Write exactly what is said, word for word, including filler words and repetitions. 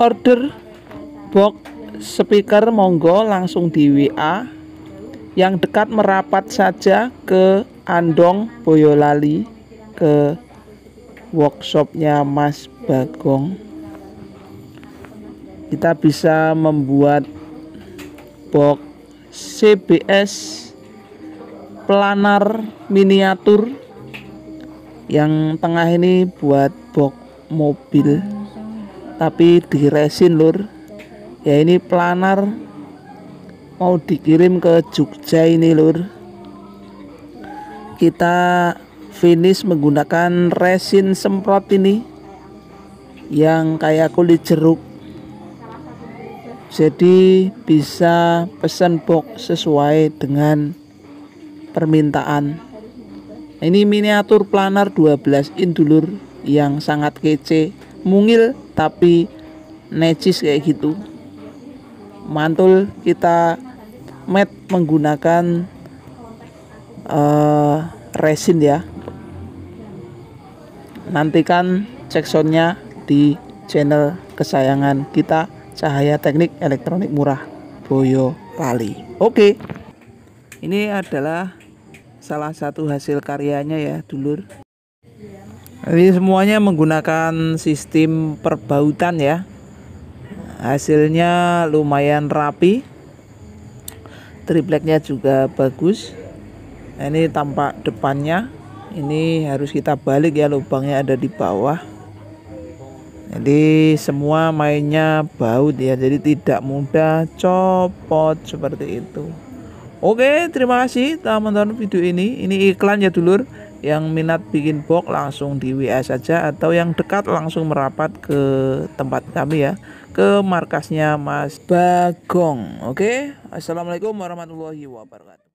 order box speaker monggo langsung di W A. Yang dekat merapat saja ke Andong Boyolali, ke workshopnya Mas Bagong. Kita bisa membuat box C B S planar miniatur. Yang tengah ini buat box mobil tapi di resin lur ya, ini planar mau dikirim ke Jogja ini lur. Kita finish menggunakan resin semprot ini yang kayak kulit jeruk, jadi bisa pesan box sesuai dengan permintaan. Ini miniatur planar dua belas in dulur, yang sangat kece, mungil tapi necis kayak gitu. Mantul kita matte menggunakan uh, resin ya. Nantikan cek soundnya di channel kesayangan kita, Cahaya Teknik Elektronik Murah Boyolali. Oke, ini adalah salah satu hasil karyanya ya dulur. Ini semuanya menggunakan sistem perbautan ya. Hasilnya lumayan rapi, tripleknya juga bagus. Nah, ini tampak depannya, ini harus kita balik ya, lubangnya ada di bawah. Jadi semua mainnya baut ya, jadi tidak mudah copot seperti itu. Oke, terima kasih telah menonton video ini. Ini iklan ya dulur. Yang minat bikin box langsung di W A saja, atau yang dekat langsung merapat ke tempat kami ya, ke markasnya Mas Bagong. Oke, assalamualaikum warahmatullahi wabarakatuh.